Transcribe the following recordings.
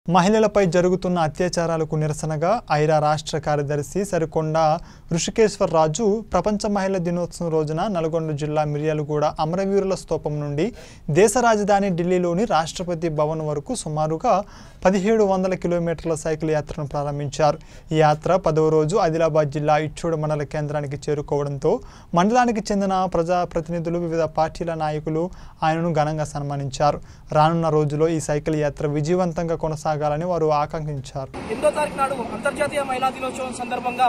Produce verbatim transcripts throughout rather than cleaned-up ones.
మహిళలపై జరుగుతున్న అత్యాచారాలకు నిరసనగా ఐరా రాష్ట్ర కార్యదర్శి సరికొండ ఋషికేశ్వర్ రాజు ప్రపంచ మహిళా దినోత్సవం రోజున నల్గొండ జిల్లా మిర్యాలగూడ అమరవీరుల స్తూపం నుండి దేశ రాజధాని ఢిల్లీలోని రాష్ట్రపతి భవన్ వరకు సుమారుగా పదిహేడు వందల కిలోమీటర్ల సైకిల్ యాత్రను ప్రారంభించారు। ఈ యాత్ర పదవ రోజు ఆదిలాబాద్ జిల్లా ఇచ్చోడ మండల కేంద్రానికి చేరుకోవడంతో మండలానికి చెందిన ప్రజా ప్రతినిధులు వివిధ పార్టీల నాయకులు ఆయనను ఘనంగా సన్మానించారు। రానున్న రోజుల్లో ఈ సైకిల్ యాత్ర విజయవంతంగా కొనసాగాలని వారు ఆకాంక్షించారు। ఎనిమిదో తారీఖు నాడు అంతర్జాతీయ మహిళా దినోత్సవం సందర్భంగా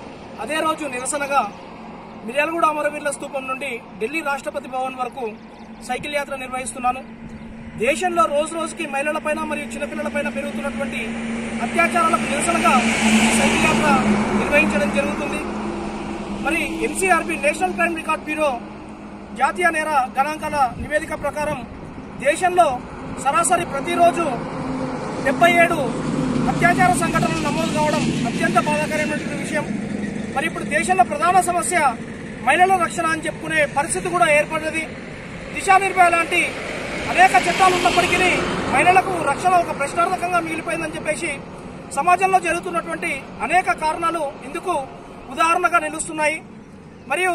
అదే రోజు నిరసనగా మిర్యాలగూడ అమరవీరుల స్తూపం నుండి ఢిల్లీ రాష్ట్రపతి భవన్ వరకు సైకిల్ యాత్ర నిర్వహిస్తున్నాను। దేశంలో రోజు రోజుకి మహిళలపైన మరియు చిన్నపిల్లలపైన పెరుగుతున్నటువంటి అత్యాచారాలకు నిరసనగా ఈ సైకిల్ యాత్ర నిర్వహించడం జరుగుతుంది। మరి NCRB national crime record bureau జాతీయ నేర గణాంకాల నివేదిక ప్రకారం దేశంలో సరాసరి ప్రతిరోజు డెబ్బై ఏడు అత్యాచార సంఘటనలు నమోదు కావడం అత్యంత బాధాకరమైనటువంటి విషయం। మరి ఇప్పుడు దేశంలో ప్రధాన సమస్య మహిళల రక్షణ అని చెప్పుకునే పరిస్థితి కూడా ఏర్పడినది। దిశానిర్భయ లాంటి అనేక చట్టాలు ఉన్నప్పటికీ మహిళలకు రక్షణ ఒక ప్రశ్నార్థకంగా మిగిలిపోయిందని చెప్పేసి సమాజంలో జరుగుతున్నటువంటి అనేక కారణాలు ఇందుకు ఉదాహరణగా నిలుస్తున్నాయి। మరియు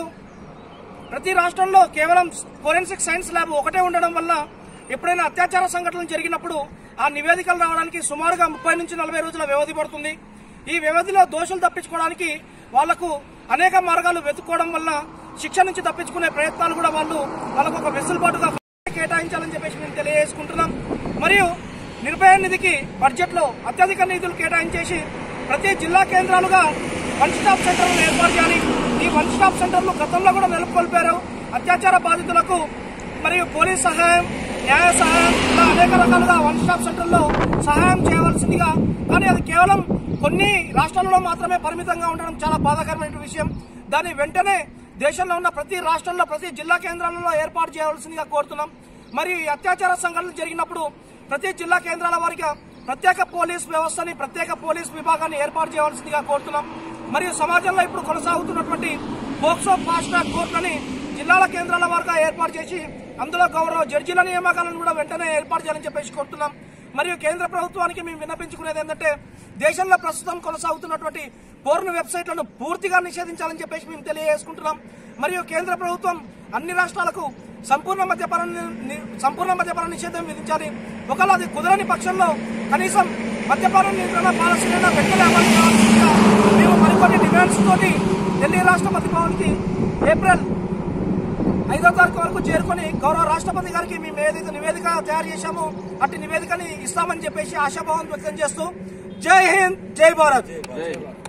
ప్రతి రాష్ట్రంలో కేవలం ఫోరెన్సిక్ సైన్స్ ల్యాబ్ ఒకటే ఉండడం వల్ల ఎప్పుడైనా అత్యాచార సంఘటనలు జరిగినప్పుడు ఆ నివేదికలు రావడానికి సుమారుగా ముప్పై నుంచి నలభై రోజుల వ్యవధి పడుతుంది। ఈ వ్యవధిలో దోషులు తప్పించుకోవడానికి వాళ్లకు అనేక మార్గాలు వెతుక్కోవడం వల్ల శిక్ష నుంచి తప్పించుకునే ప్రయత్నాలు కూడా వాళ్ళు వాళ్ళకు ఒక వెసులుబాటుగా కేటాయించాలని చెప్పేసి మేము తెలియజేసుకుంటున్నాం। మరియు నిర్భయ నిధికి బడ్జెట్ లో అత్యధిక నిధులు కేటాయించేసి ప్రతి జిల్లా కేంద్రాలుగా వన్ స్టాప్ సెంటర్లు ఏర్పాటు చేయాలి। ఈ వన్ స్టాప్ సెంటర్లు గతంలో కూడా నెలకొల్పారు। అత్యాచార బాధితులకు మరియు పోలీస్ సహాయం, న్యాయ సహాయం ఇలా అనేక రకాలుగా వన్ స్టాప్ సెంటర్లో సహాయం చేయవలసిందిగా, కానీ అది కేవలం కొన్ని రాష్ట్రాలలో మాత్రమే పరిమితంగా ఉండడం చాలా బాధాకరమైన విషయం। దాన్ని వెంటనే దేశంలో ఉన్న ప్రతి రాష్ట్రంలో ప్రతి జిల్లా కేంద్రాలలో ఏర్పాటు చేయవలసిందిగా కోరుతున్నాం। మరియు ఈ అత్యాచార సంఘటనలు జరిగినప్పుడు ప్రతి జిల్లా కేంద్రాల వారికి ప్రత్యేక పోలీస్ వ్యవస్థని ప్రత్యేక పోలీస్ విభాగాన్ని ఏర్పాటు చేయవలసిందిగా కోరుతున్నాం। మరియు సమాజంలో ఇప్పుడు కొనసాగుతున్నటువంటి పోక్సో ఫాస్ట్ ట్రాక్ కోర్టులని జిల్లాల కేంద్రాల వారుగా ఏర్పాటు చేసి అందులో గౌరవ జడ్జీల నియామకాలను కూడా వెంటనే ఏర్పాటు చేయాలని చెప్పేసి కోరుతున్నాం। మరియు కేంద్ర ప్రభుత్వానికి మేము విన్నపించుకునేది ఏంటంటే దేశంలో ప్రస్తుతం కొనసాగుతున్నటువంటి పోర్న్ వెబ్సైట్లను పూర్తిగా నిషేధించాలని చెప్పేసి మేము తెలియజేసుకుంటున్నాం। మరియు కేంద్ర ప్రభుత్వం అన్ని రాష్ట్రాలకు సంపూర్ణ మద్యపాన సంపూర్ణ మద్యపాన నిషేధం విధించాలి। ఒకవేళ అది కుదరని పక్షంలో కనీసం మద్యపాన నియంత్రణ పాలసీలైనా వెంటనే అమలు చేయాల్సిందిగా మేము మరికొన్ని డిమాండ్స్ తోటి ఢిల్లీ రాష్ట్రపతి భవన్కి ఏప్రిల్ ఐదో తారీఖు వరకు చేరుకొని గౌరవ రాష్ట్రపతి గారికి మేము ఏదైతే నివేదిక తయారు చేశామో అట్టి నివేదికని ఇస్తామని చెప్పేసి ఆశాభావం వ్యక్తం చేస్తూ జై హింద్, జై భారత్।